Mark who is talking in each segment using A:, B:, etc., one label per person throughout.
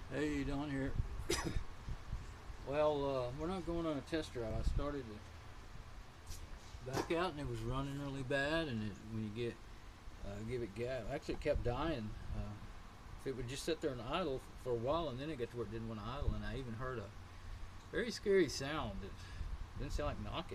A: Hey, Don here. Well, we're not going on a test drive. I started to back out and it was running really bad. And when you give it gas, actually it kept dying. If it would just sit there and idle for a while, and then it got to where it didn't want to idle, and I even heard a very scary sound. It didn't sound like knocking.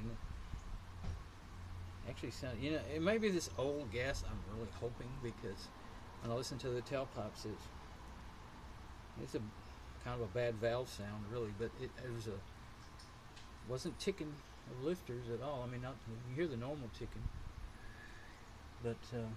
A: It actually sounded, it may be this old gas. I'm really hoping because when I listen to the tailpipes, it's a kind of a bad valve sound, really, but it wasn't ticking of lifters at all. I mean, not you hear the normal ticking, but I'm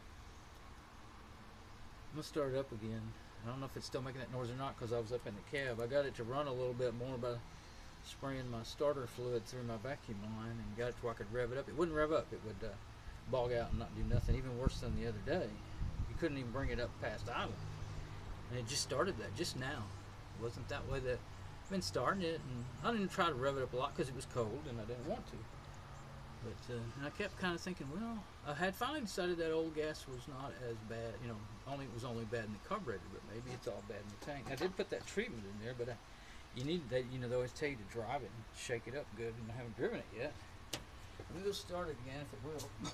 A: gonna start it up again. I don't know if it's still making that noise or not because I was up in the cab. I got it to run a little bit more by spraying my starter fluid through my vacuum line and got it to where I could rev it up. It wouldn't rev up. It would bog out and not do nothing. Even worse than the other day. You couldn't even bring it up past idle. And it just started that just now. It wasn't that way that I've been starting it, and I didn't try to rev it up a lot because it was cold and I didn't want to. But and I kept kind of thinking, well, I had finally decided that old gas was not as bad. It was only bad in the carburetor, but maybe it's all bad in the tank. I did put that treatment in there, but you need that. They always tell you to drive it and shake it up good, and I haven't driven it yet. We'll start it again if it will.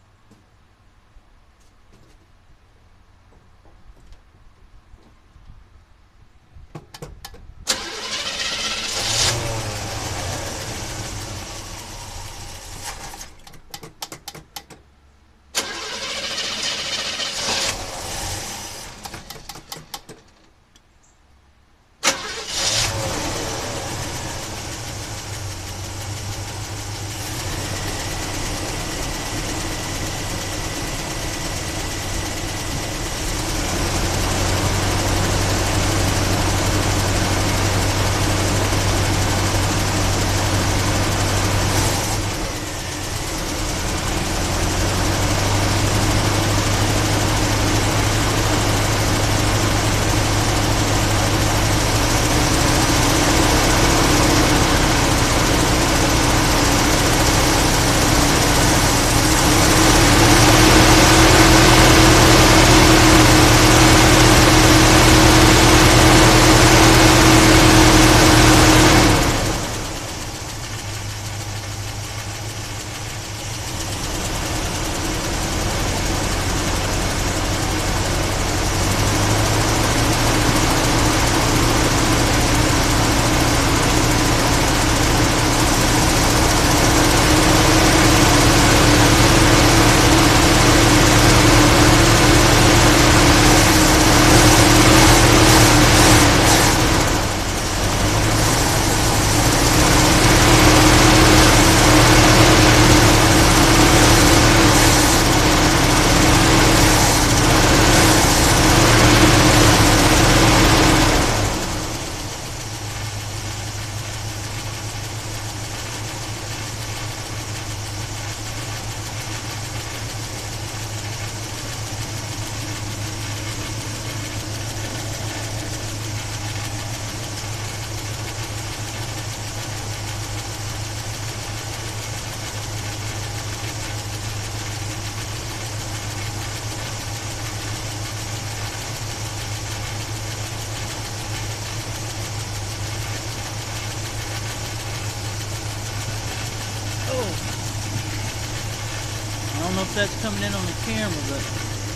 A: I don't know if that's coming in on the camera, but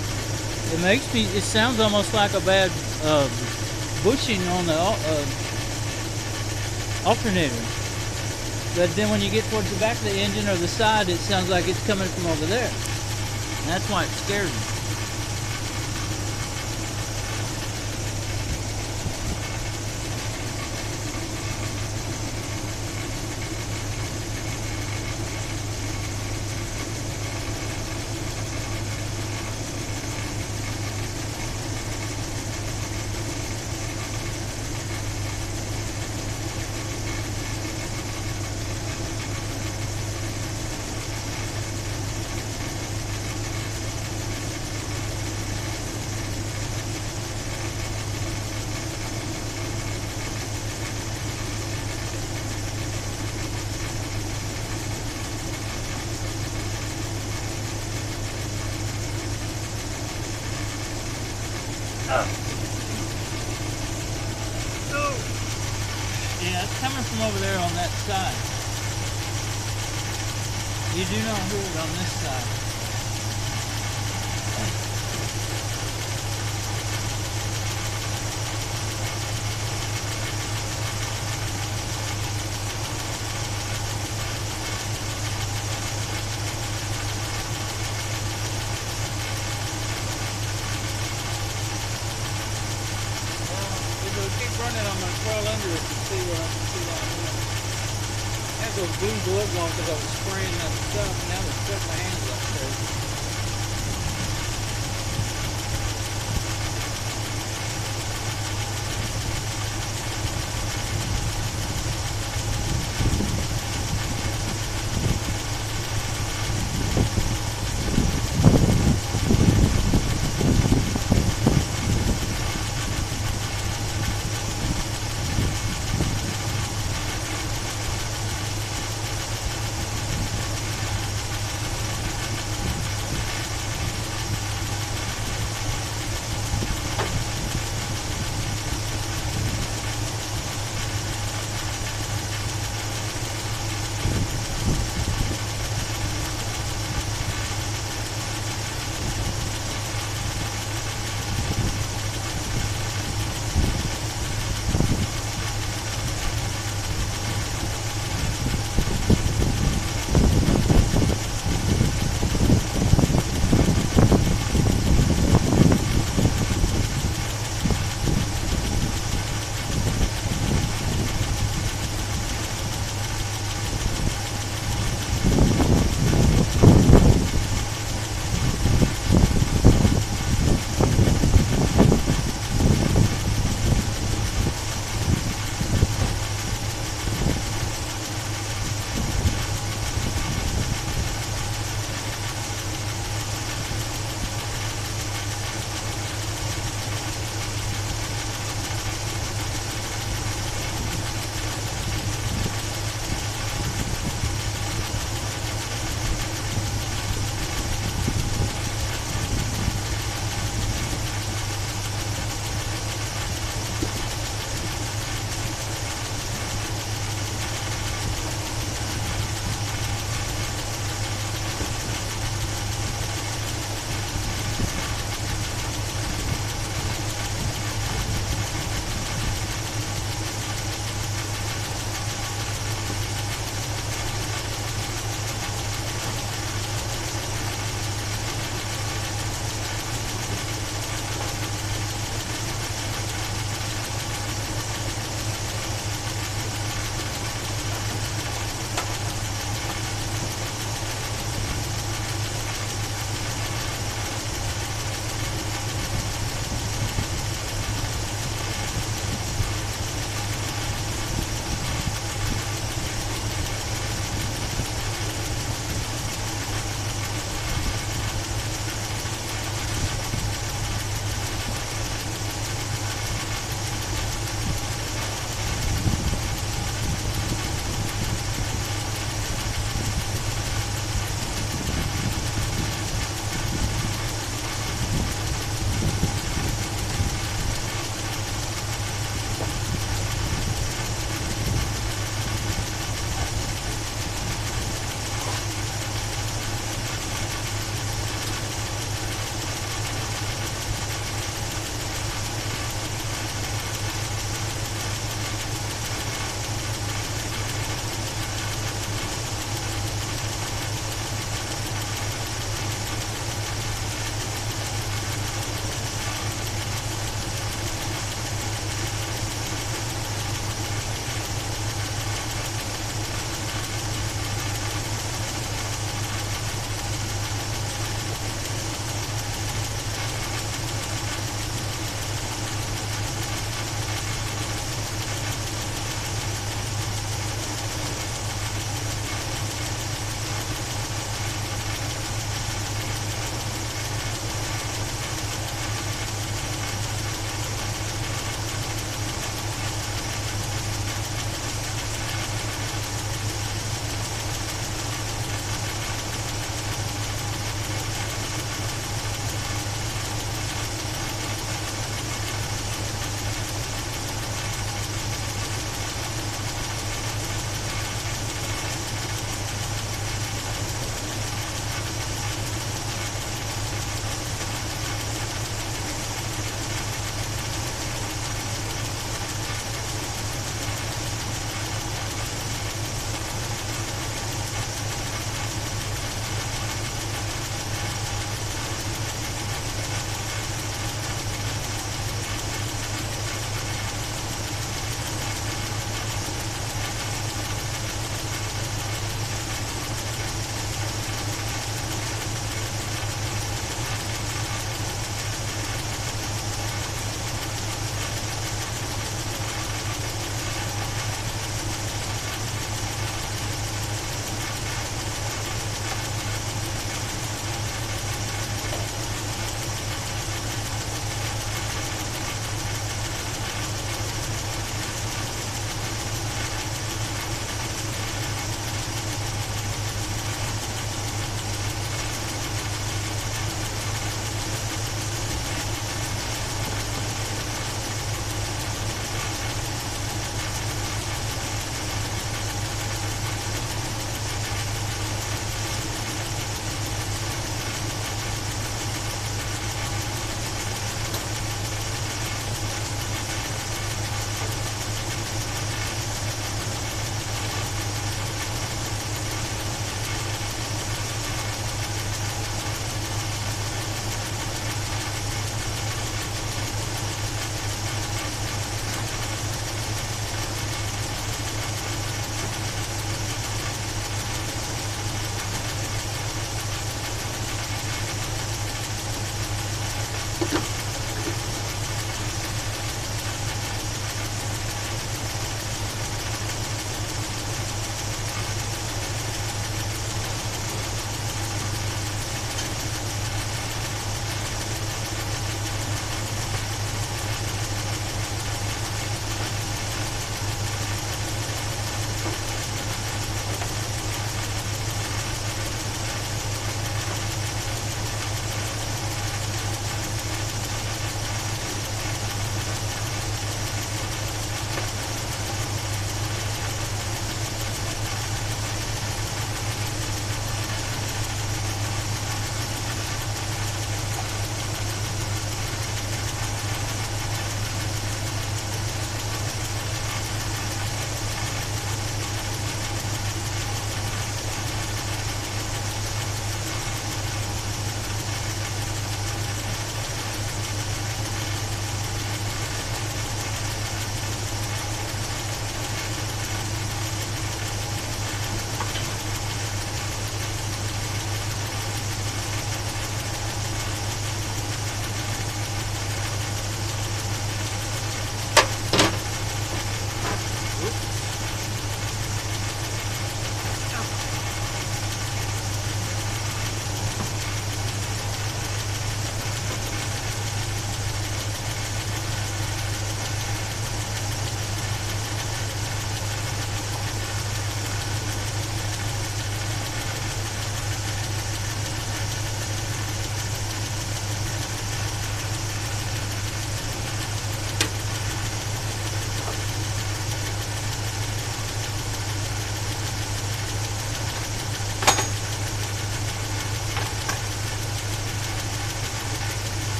A: it sounds almost like a bad bushing on the alternator. But then when you get towards the back of the engine or the side, it sounds like it's coming from over there. And that's why it scares me. Yeah, it's coming from over there on that side. You do not hear it on this side. Running, I'm going to crawl under it and see where I can see that. I had those blue gloves on because I was spraying that stuff, and now they're cutting my hands up there.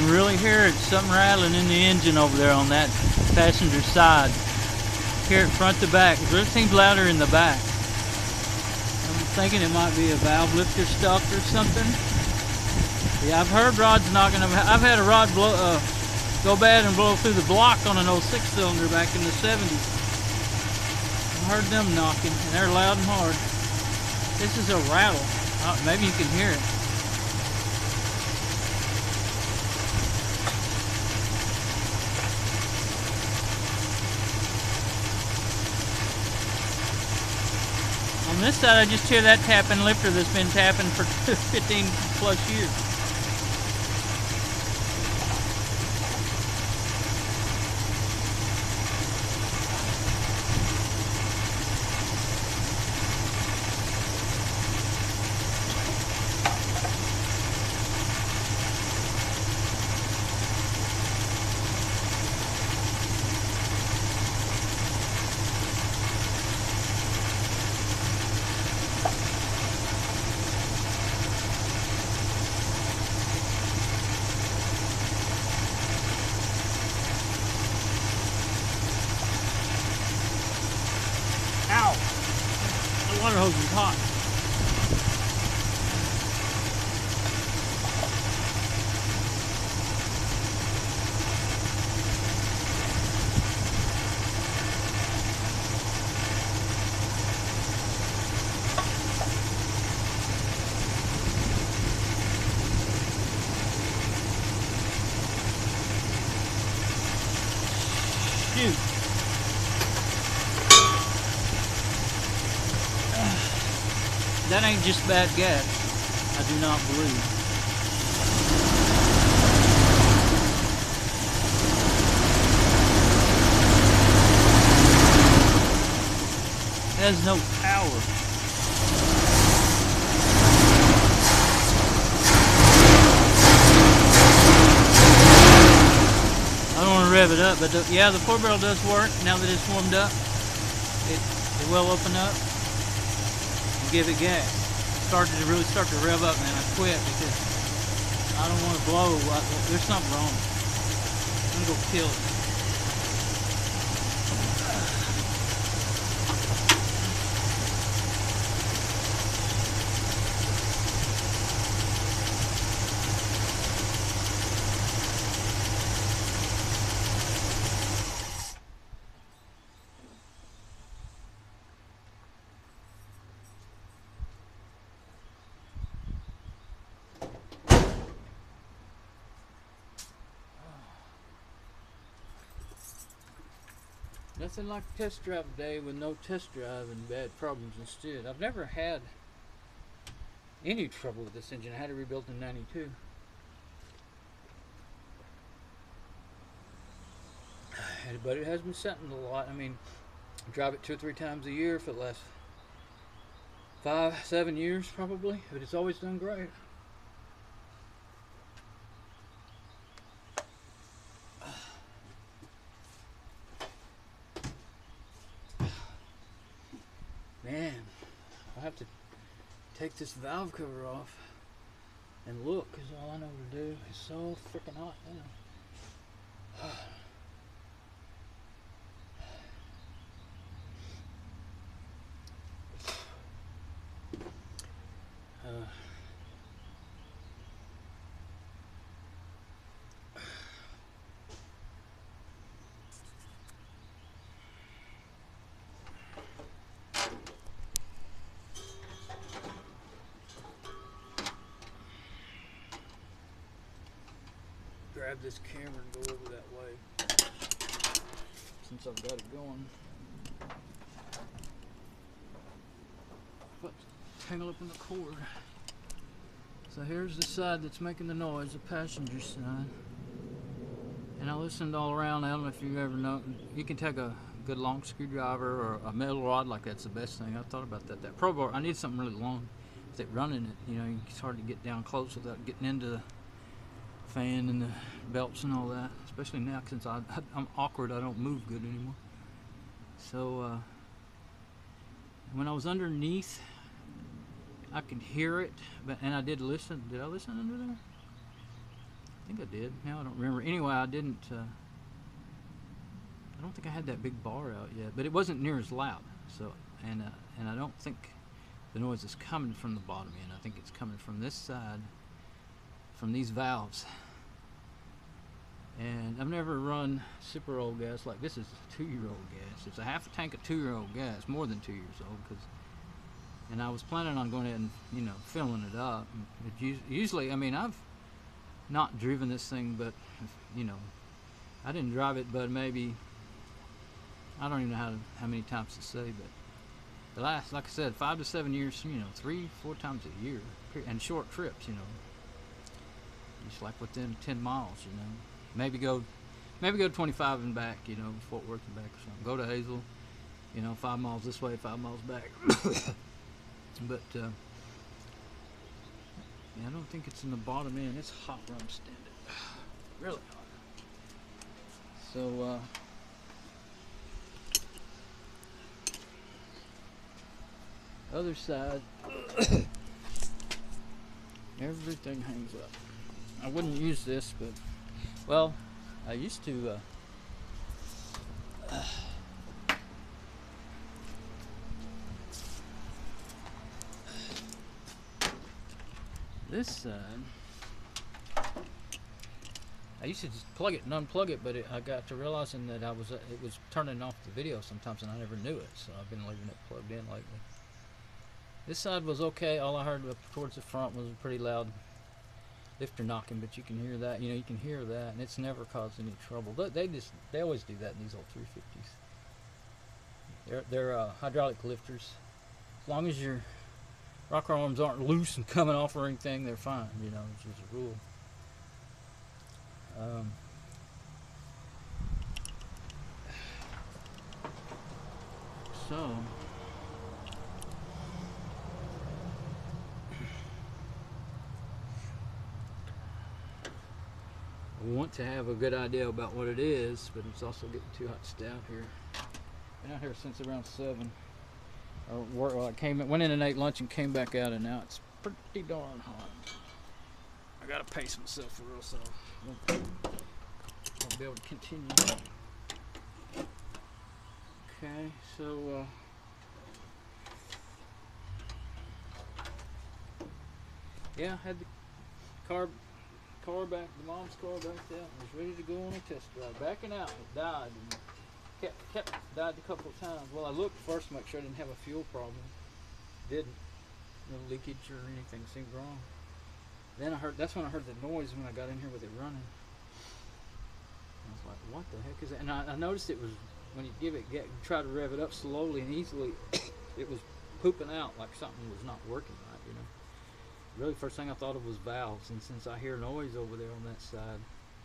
B: can really hear it, something rattling in the engine over there on that passenger side. Hear it front to back. It really seems louder in the back. I'm thinking it might be a valve lifter stuck or something. Yeah, I've heard rods knocking. I've had a rod go bad and blow through the block on an old 6-cylinder back in the 70s. I heard them knocking, and they're loud and hard. This is a rattle. Maybe you can hear it. On this side, I just hear that tapping lifter that's been tapping for 15 plus years. Ow! The water hose is hot. Shoot. That ain't just bad gas, I do not believe. It has no power. I don't want to rev it up, but yeah, the 4-barrel does work now that it's warmed up. It will open up. Give it gas. Started to really start to rev up, man. I quit because I don't want to blow. There's something wrong. I'm gonna go kill it. Nothing like a test drive day with no test drive and bad problems instead. I've never had any trouble with this engine. I had it rebuilt in '92. But it has been sitting a lot. I mean, I drive it 2 or 3 times a year for the last 5, 7 years probably, but it's always done great. Man, I have to take this valve cover off and look, because all I know to do. It's so freaking hot now. Grab this camera and go over that way since I've got it going. But tangle up in the cord. So here's the side that's making the noise, the passenger side. And I listened all around. I don't know if you've ever known, you can take a good long screwdriver or a metal rod, like that's the best thing. I thought about that. That Pro bar, I need something really long. With it running it, you know, it's hard to get down close without getting into the fan and the belts and all that, especially now since I'm awkward. I don't move good anymore. So when I was underneath, I could hear it, and I did listen. Did I listen under there? think I did. Now I don't remember. Anyway, I didn't. I don't think I had that big bar out yet, but it wasn't near as loud. So, and I don't think the noise is coming from the bottom end. I think it's coming from this side, from these valves. And I've never run super old gas like this. Is 2-year-old gas. It's a half a tank of 2-year-old gas, more than 2 years old. And I was planning on going ahead and, you know, filling it up. Usually, I mean, I've not driven this thing, but, you know, I didn't drive it, but maybe, I don't even know how many times to say, but the last, like I said, 5 to 7 years, you know, 3-4 times a year, and short trips, you know, just like within 10 miles, you know, maybe go 25 and back, you know, Fort Worth and back or something. Go to Hazel, you know, 5 miles this way, 5 miles back. But yeah, I don't think it's in the bottom end. It's hot where I'm standing, really hot. So other side, everything hangs up. I wouldn't use this, but, well, I used to this side, I used to just plug it and unplug it, but I got to realizing that it was turning off the video sometimes, and I never knew it, so I've been leaving it plugged in lately. This side was okay. All I heard up towards the front was a pretty loud lifter knocking, but you can hear that. You know, you can hear that, and it's never caused any trouble. They always do that in these old 350s. They're hydraulic lifters. As long as your rocker arms aren't loose and coming off or anything, they're fine. You know, it's just a rule. So we want to have a good idea about what it is, but it's also getting too hot to stay out here. Been out here since around 7. I went in and ate lunch and came back out, and now it's pretty darn hot. I gotta pace myself for real, so I won't be able to continue. Okay, so yeah, I had the car back, the mom's car back there. I was ready to go on a test drive. Backing out, it died, and died a couple of times. Well, I looked first to make sure I didn't have a fuel problem. Didn't. No leakage or anything seemed wrong. Then that's when I heard the noise when I got in here with it running. I was like, what the heck is that? And I noticed it was, when you try to rev it up slowly and easily, it was pooping out like something was not working right, you know. Really, first thing I thought of was valves, and since I hear noise over there on that side,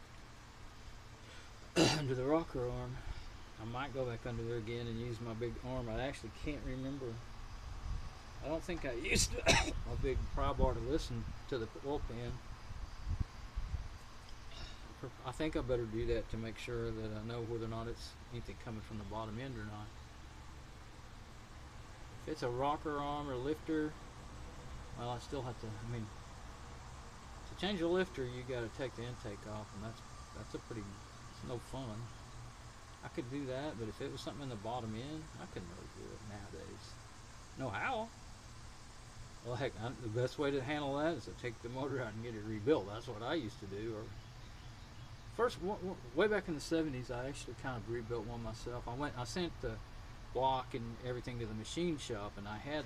B: under the rocker arm, I might go back under there again and use my big arm. I actually can't remember. I don't think I used my big pry bar to listen to the oil pan. I think I better do that to make sure that I know whether or not it's anything coming from the bottom end or not. If it's a rocker arm or lifter, well, I still have to, I mean, to change a lifter, you got to take the intake off, and that's a pretty, it's no fun. I could do that, but if it was something in the bottom end, I couldn't really do it nowadays. Know how? Well, heck, the best way to handle that is to take the motor out and get it rebuilt. That's what I used to do. Or first, way back in the 70s, I actually kind of rebuilt one myself. I sent the block and everything to the machine shop, and I had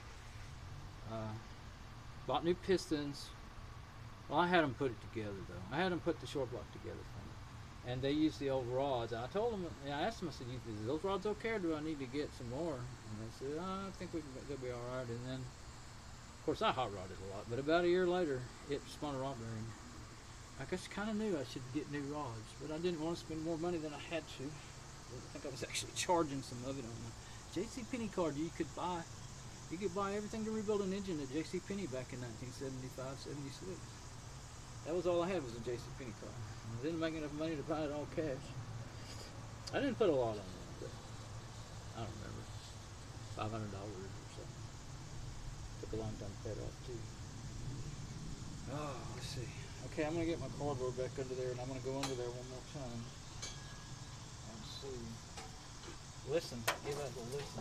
B: bought new pistons. Well, I had them put it together though. I had them put the short block together for me, and they used the old rods. And I told them, and I asked them, I said, "Is those rods okay, or do I need to get some more?" And they said, "I think they'll be all right." And then, of course, I hot rodded a lot. But about a year later, it spun a rod bearing. I guess kind of knew I should get new rods, but I didn't want to spend more money than I had to. I think I was actually charging some of it on the JCPenney card. You could buy everything to rebuild an engine at JCPenney back in 1975, 76. That was all I had, was a JCPenney card. I didn't make enough money to buy it all cash. I didn't put a lot on it, but I don't remember, $500 or something. Took a long time to pay it off too. Oh, let's see.
A: Okay, I'm gonna get my cardboard back under there, and I'm gonna go under there one more time and see. Listen, give that a listen,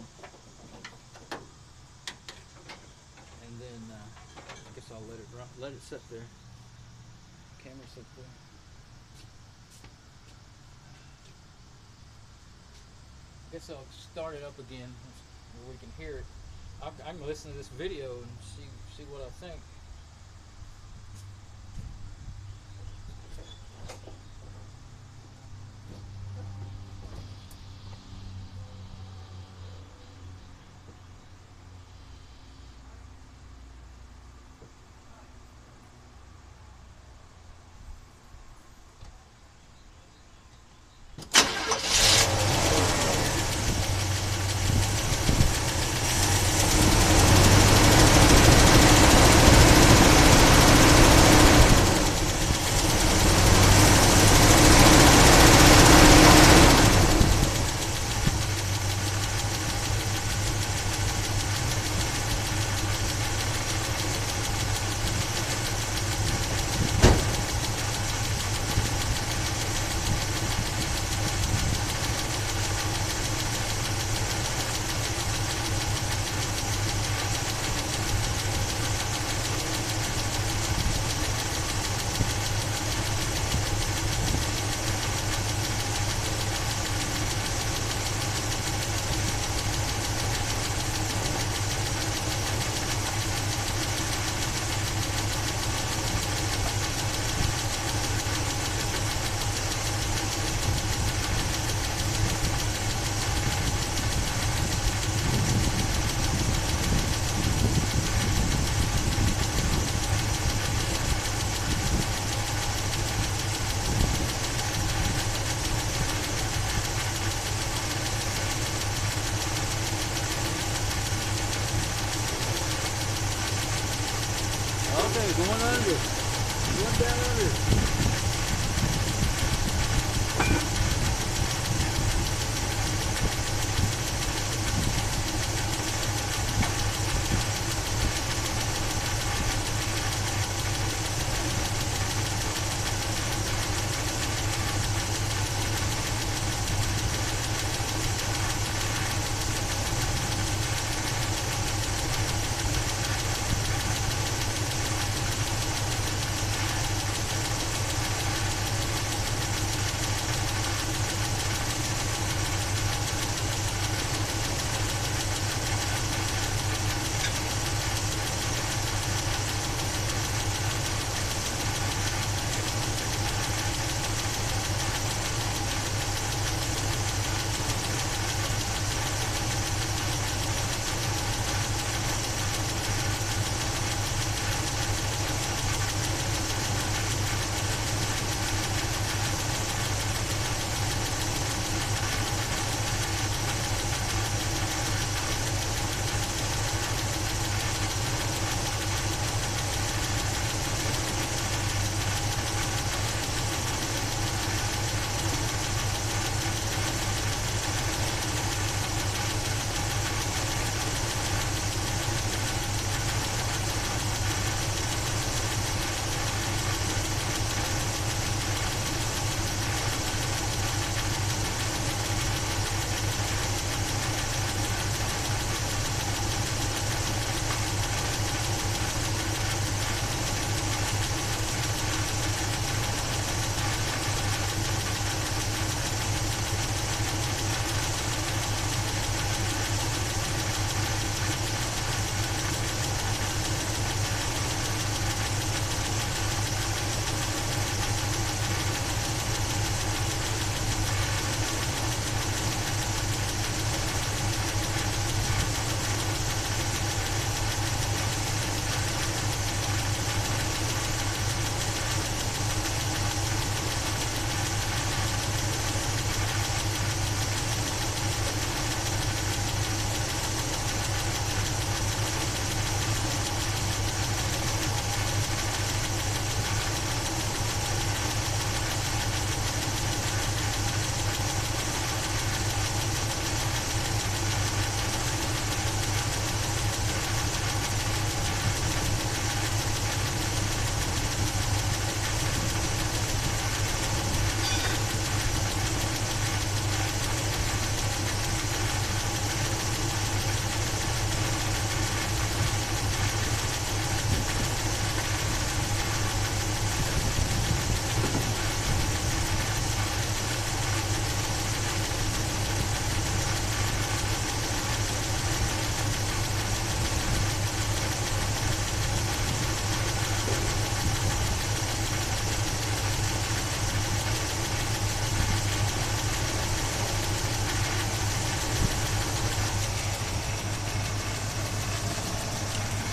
A: and then I guess I'll let it sit there. Camera sit there. I guess I'll start it up again where we can hear it. I can listen to this video and see what I think. Okay, going under. Going down under.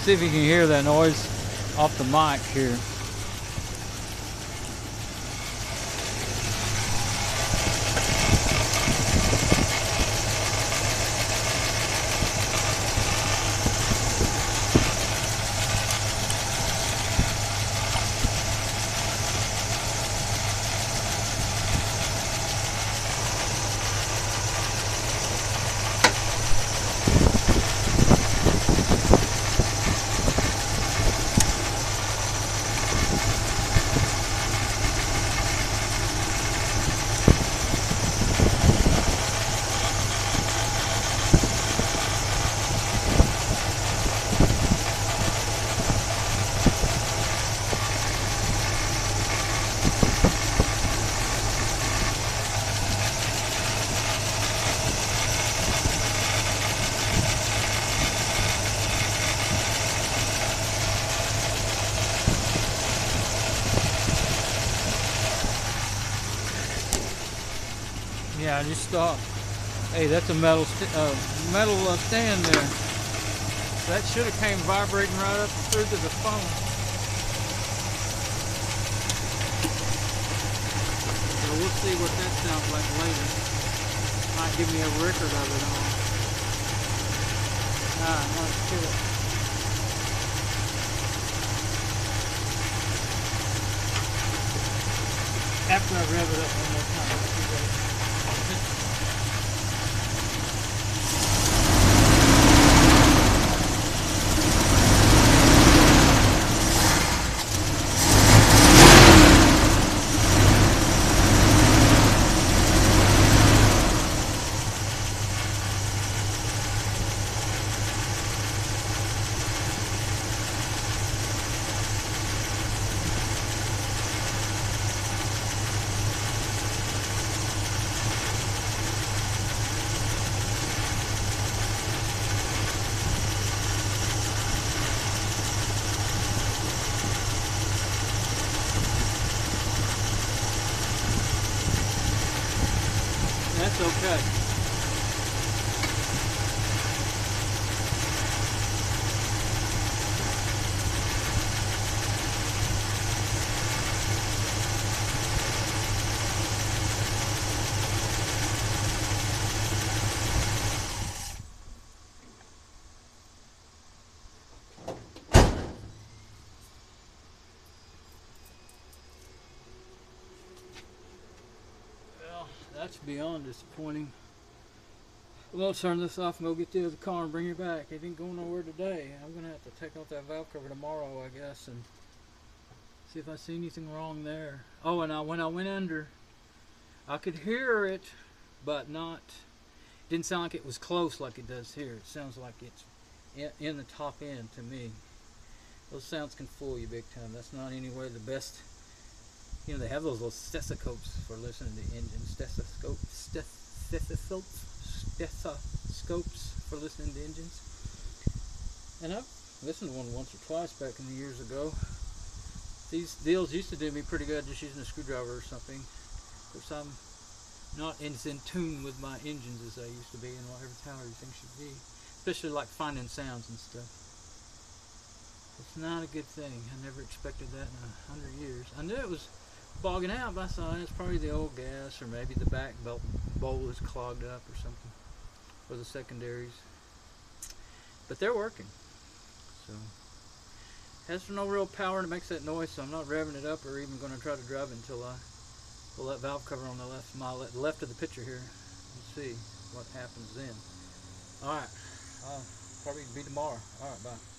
B: See if you can hear that noise off the mic here. Yeah, I just thought, hey, that's a metal stand there. That should have came vibrating right up through to the phone. So we'll see what that sounds like later. Might give me a record of it on. Let's do it. After I rev it up one more time. That's okay. Well, that's beyond disappointing. We'll turn this off and go get the other car and bring it back. It ain't going nowhere today. I'm gonna have to take off that valve cover tomorrow, I guess, and see if I see anything wrong there. Oh, and when I went under, I could hear it, but not. It didn't sound like it was close like it does here. It sounds like it's in the top end to me. Those sounds can fool you big time. That's not anywhere the best. You know, they have those little stethoscopes for listening to engines. Stethoscopes for listening to engines. And I've listened to one once or twice back in the years ago. These deals used to do me pretty good just using a screwdriver or something. Of course, I'm not as in tune with my engines as I used to be and what everything should be. Especially like finding sounds and stuff. It's not a good thing. I never expected that in 100 years. I knew it was bogging out, but I thought it's probably the old gas, or maybe the back bowl is clogged up or something, or the secondaries. But they're working. So has no real power and it makes that noise, so I'm not revving it up or even going to try to drive it until I pull that valve cover on the left of the picture here and see what happens then. Alright, I'll probably be tomorrow. Alright, bye.